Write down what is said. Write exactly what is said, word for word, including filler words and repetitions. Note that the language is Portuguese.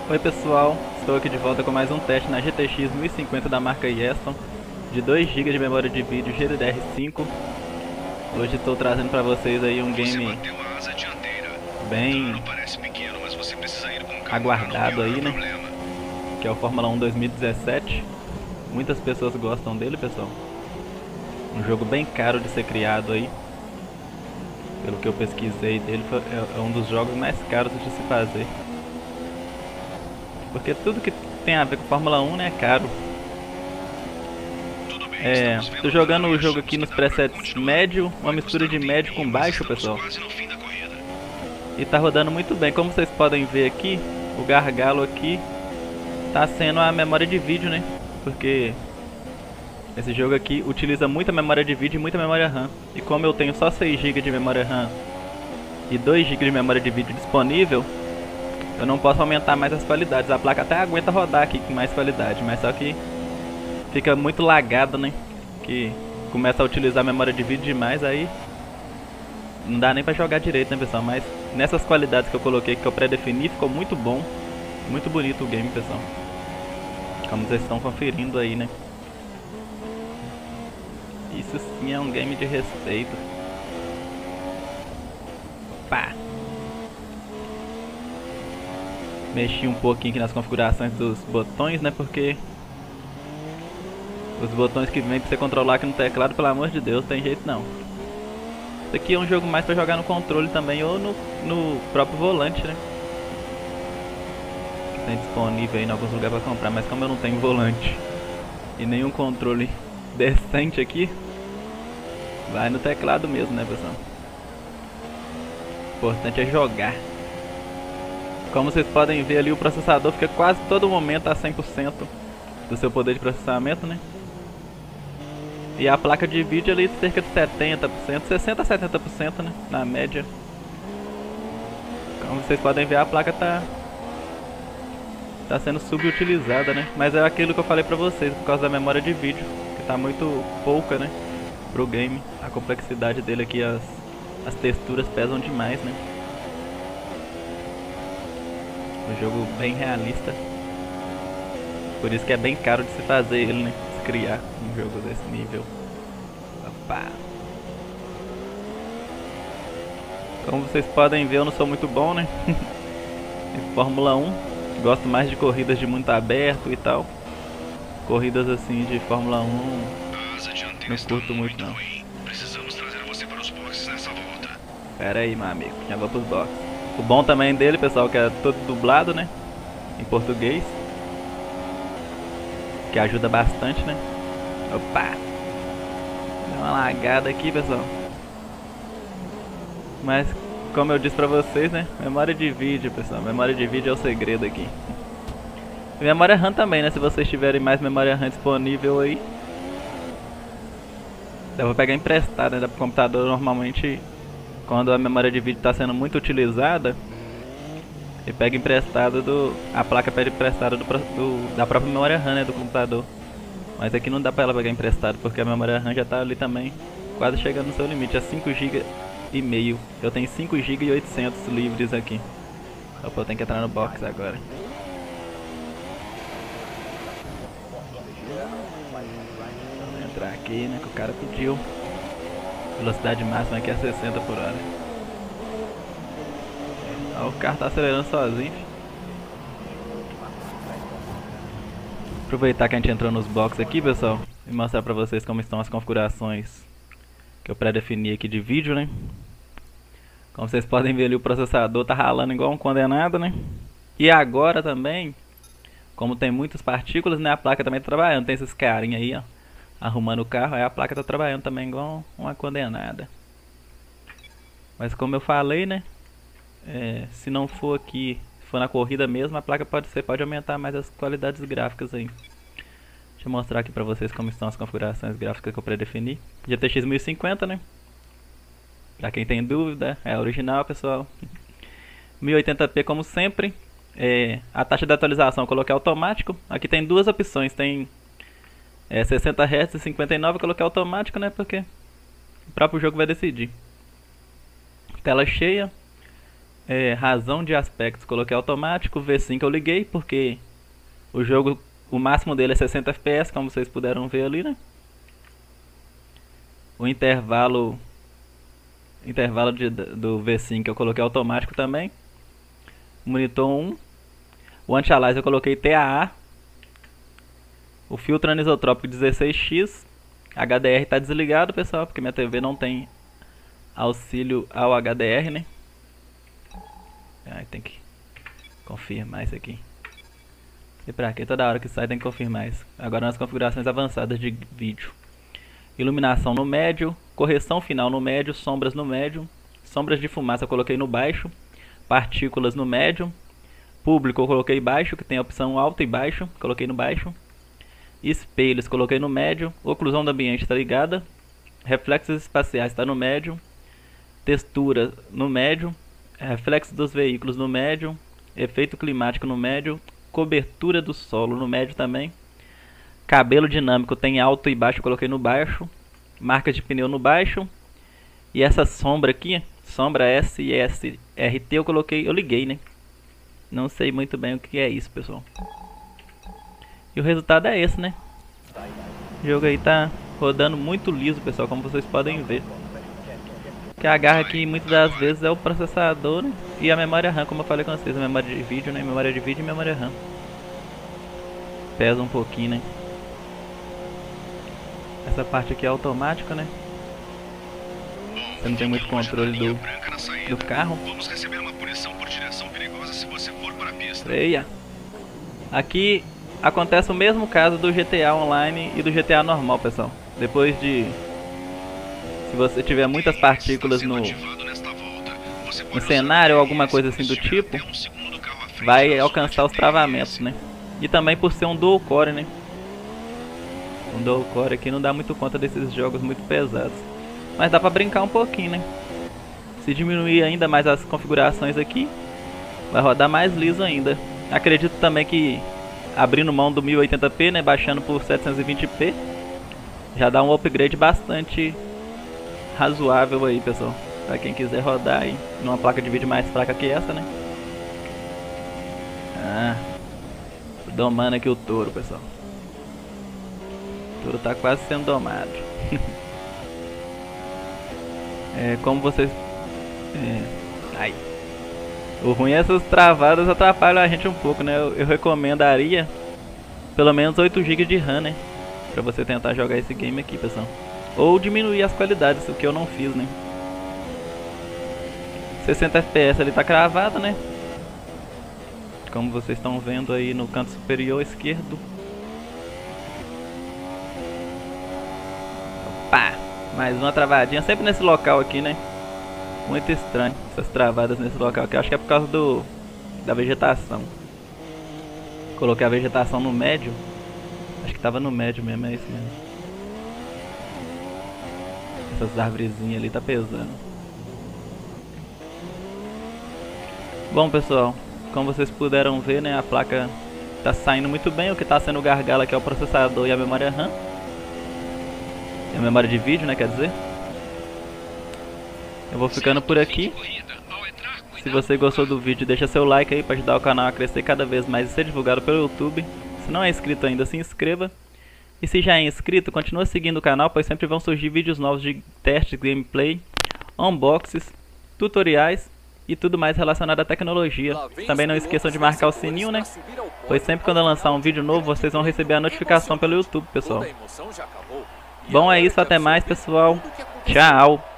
Oi pessoal, estou aqui de volta com mais um teste na G T X mil e cinquenta da marca Yeston de dois gigas de memória de vídeo G D D R cinco. Hoje estou trazendo para vocês aí um game bem aguardado aí, né? Que é o Fórmula um dois mil e dezessete. Muitas pessoas gostam dele, pessoal. Um jogo bem caro de ser criado aí. Pelo que eu pesquisei dele, é um dos jogos mais caros de se fazer. Porque tudo que tem a ver com Fórmula um, né, é caro. É, tô jogando o jogo aqui nos presets médio, uma mistura de médio com baixo, pessoal. E tá rodando muito bem. Como vocês podem ver aqui, o gargalo aqui tá sendo a memória de vídeo, né? Porque esse jogo aqui utiliza muita memória de vídeo e muita memória RAM. E como eu tenho só seis gigas de memória RAM e dois gigas de memória de vídeo disponível, eu não posso aumentar mais as qualidades. A placa até aguenta rodar aqui com mais qualidade, mas só que fica muito lagada, né? Que começa a utilizar a memória de vídeo demais, aí não dá nem pra jogar direito, né, pessoal? Mas nessas qualidades que eu coloquei, que eu pré-defini, ficou muito bom. Muito bonito o game, pessoal. Como vocês estão conferindo aí, né? Isso sim é um game de respeito. Pá! Mexi um pouquinho aqui nas configurações dos botões, né? Porque os botões que vem pra você controlar aqui no teclado, pelo amor de Deus, tem jeito não. Isso aqui é um jogo mais pra jogar no controle também, ou no, no próprio volante, né? Que tem disponível aí em alguns lugares pra comprar, mas como eu não tenho volante e nenhum controle decente aqui, vai no teclado mesmo, né, pessoal? O importante é jogar. Como vocês podem ver ali, o processador fica quase todo momento a cem por cento do seu poder de processamento, né? E a placa de vídeo ali cerca de setenta por cento, sessenta a setenta por cento, né? Na média. Como vocês podem ver, a placa tá tá sendo subutilizada, né? Mas é aquilo que eu falei pra vocês, por causa da memória de vídeo, que tá muito pouca, né? Pro game. A complexidade dele aqui, as, as texturas pesam demais, né? Um jogo bem realista. Por isso que é bem caro de se fazer ele, né? Se criar um jogo desse nível. Opa! Como vocês podem ver, eu não sou muito bom, né? Em Fórmula um. Gosto mais de corridas de mundo aberto e tal. Corridas assim de Fórmula um não curto muito não. Pera aí, meu amigo, já vou pros boxes. O bom também dele, pessoal, que é todo dublado, né? Em português. Que ajuda bastante, né? Opa! Deu uma lagada aqui, pessoal. Mas, como eu disse pra vocês, né? Memória de vídeo, pessoal. Memória de vídeo é o segredo aqui. E memória RAM também, né? Se vocês tiverem mais memória RAM disponível aí, dá pra pegar emprestado, né? Da computador normalmente, quando a memória de vídeo está sendo muito utilizada, ele pega emprestado do... a placa pede emprestado do, do, da própria memória RAM, né, do computador. Mas aqui não dá pra ela pegar emprestado, porque a memória RAM já tá ali também, quase chegando no seu limite, é cinco gigas e meio. Eu tenho cinco gigas e oitocentos livres aqui. Opa, eu tenho que entrar no box agora. Vamos entrar aqui, né, que o cara pediu. Velocidade máxima aqui é sessenta por hora. Ó, o carro tá acelerando sozinho. Aproveitar que a gente entrou nos boxes aqui, pessoal, e mostrar pra vocês como estão as configurações que eu pré-defini aqui de vídeo, né? Como vocês podem ver ali, o processador tá ralando igual um condenado, né? E agora também, como tem muitas partículas, né, a placa também tá trabalhando. Tem esses carinha aí, ó, arrumando o carro, aí a placa tá trabalhando também igual uma condenada. Mas como eu falei, né, é, se não for aqui, se for na corrida mesmo, a placa pode ser, pode aumentar mais as qualidades gráficas aí. Deixa eu mostrar aqui pra vocês como estão as configurações gráficas que eu pré-defini. G T X mil e cinquenta, né, pra quem tem dúvida, é a original, pessoal. mil e oitenta p como sempre. É, a taxa de atualização eu coloquei automático. Aqui tem duas opções, tem é, sessenta hertz e cinquenta e nove, eu coloquei automático, né, porque o próprio jogo vai decidir. Tela cheia. é, razão de aspectos coloquei automático, V cinco eu liguei porque o jogo, o máximo dele é sessenta F P S, como vocês puderam ver ali, né? O intervalo intervalo de, do V cinco eu coloquei automático também. Monitor um. O anti-alias eu coloquei T A A. O filtro anisotrópico dezesseis X. H D R está desligado, pessoal, porque minha T V não tem auxílio ao H D R, né? Ai, tem que confirmar isso aqui. E pra que toda hora que sai tem que confirmar isso. Agora nas configurações avançadas de vídeo. Iluminação no médio, correção final no médio, sombras no médio, sombras de fumaça eu coloquei no baixo, partículas no médio, público eu coloquei baixo, que tem a opção alto e baixo, coloquei no baixo, espelhos coloquei no médio, oclusão do ambiente está ligada, reflexos espaciais está no médio, textura no médio, reflexo dos veículos no médio, efeito climático no médio, cobertura do solo no médio também. Cabelo dinâmico tem alto e baixo, eu coloquei no baixo. Marca de pneu no baixo. E essa sombra aqui, sombra S e S R T eu coloquei, eu liguei, né? Não sei muito bem o que é isso, pessoal. E o resultado é esse, né? O jogo aí tá rodando muito liso, pessoal, como vocês podem ver. O que agarra aqui muitas das vezes é o processador, né? E a memória RAM, como eu falei com vocês, a memória de vídeo, né? Memória de vídeo e memória RAM. Pesa um pouquinho, né? Essa parte aqui é automática, né? Você não tem muito controle do, do carro. Vamos receber uma punição por direção perigosa se você for para a pista. Freia. Aqui acontece o mesmo caso do G T A Online e do G T A normal, pessoal. Depois de... Se você tiver muitas partículas no, no cenário ou alguma coisa assim do tipo, vai alcançar os travamentos, né? E também por ser um dual core, né? Um dual core aqui não dá muito conta desses jogos muito pesados. Mas dá pra brincar um pouquinho, né? Se diminuir ainda mais as configurações aqui, vai rodar mais liso ainda. Acredito também que abrindo mão do mil e oitenta p, né? Baixando por setecentos e vinte p, já dá um upgrade bastante razoável aí, pessoal. Pra quem quiser rodar aí numa placa de vídeo mais fraca que essa, né? Ah, domando aqui o touro, pessoal. O touro tá quase sendo domado. É, como vocês... É, ai. O ruim é essas travadas atrapalham a gente um pouco, né? Eu, eu recomendaria pelo menos oito gigas de RAM, né? Pra você tentar jogar esse game aqui, pessoal. Ou diminuir as qualidades, o que eu não fiz, né? sessenta F P S ali tá cravado, né? Como vocês estão vendo aí no canto superior esquerdo. Opa! Mais uma travadinha, sempre nesse local aqui, né? Muito estranho, essas travadas nesse local aqui. Acho que é por causa do da vegetação. Coloquei a vegetação no médio. Acho que tava no médio mesmo, é isso mesmo. Essas árvorezinhas ali tá pesando. Bom, pessoal, como vocês puderam ver, né, a placa tá saindo muito bem. O que tá sendo o gargalo aqui é o processador e a memória RAM. E a memória de vídeo, né, quer dizer. Eu vou ficando por aqui. Se você gostou do vídeo, deixa seu like aí para ajudar o canal a crescer cada vez mais e ser divulgado pelo YouTube. Se não é inscrito ainda, se inscreva. E se já é inscrito, continua seguindo o canal, pois sempre vão surgir vídeos novos de testes, gameplay, unboxes, tutoriais e tudo mais relacionado à tecnologia. Também não esqueçam de marcar o sininho, né? Pois sempre quando eu lançar um vídeo novo, vocês vão receber a notificação pelo YouTube, pessoal. Bom, é isso, até mais, pessoal. Tchau!